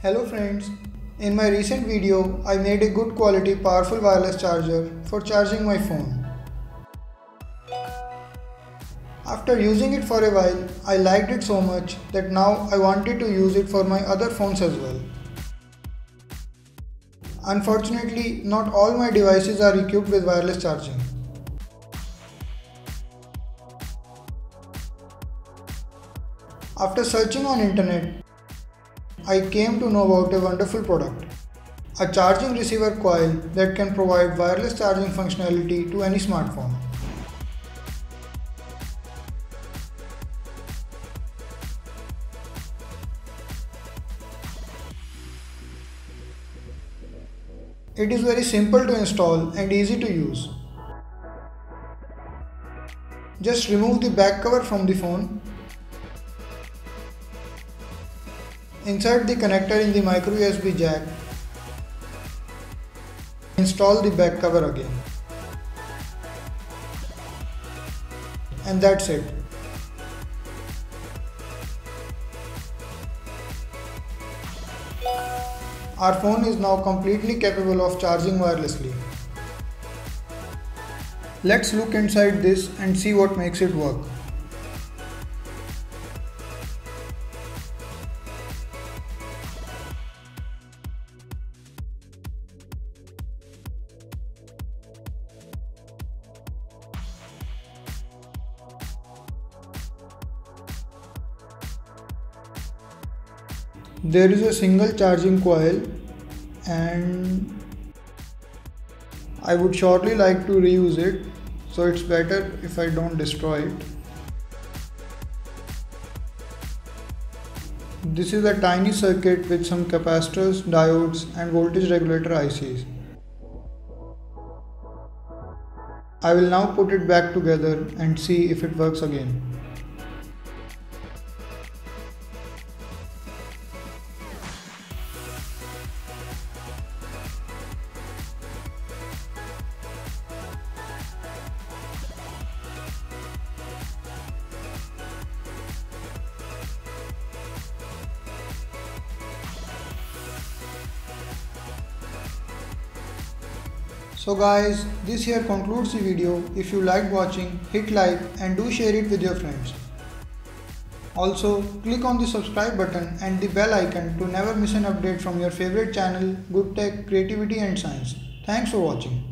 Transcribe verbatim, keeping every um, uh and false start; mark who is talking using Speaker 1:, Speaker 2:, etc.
Speaker 1: Hello friends, in my recent video I made a good quality powerful wireless charger for charging my phone. After using it for a while, I liked it so much that now I wanted to use it for my other phones as well. Unfortunately, not all my devices are equipped with wireless charging. After searching on internet, I came to know about a wonderful product, a charging receiver coil that can provide wireless charging functionality to any smartphone. It is very simple to install and easy to use. Just remove the back cover from the phone. Insert the connector in the micro U S B jack. Install the back cover again. And that's it. Our phone is now completely capable of charging wirelessly. Let's look inside this and see what makes it work. There is a single charging coil and I would surely like to reuse it, so it's better if I don't destroy it. This is a tiny circuit with some capacitors, diodes and voltage regulator I Cs. I will now put it back together and see if it works again. So guys, this here concludes the video. If you liked watching, hit like and do share it with your friends. Also, click on the subscribe button and the bell icon to never miss an update from your favorite channel, Goodtech, Creativity and Science. Thanks for watching.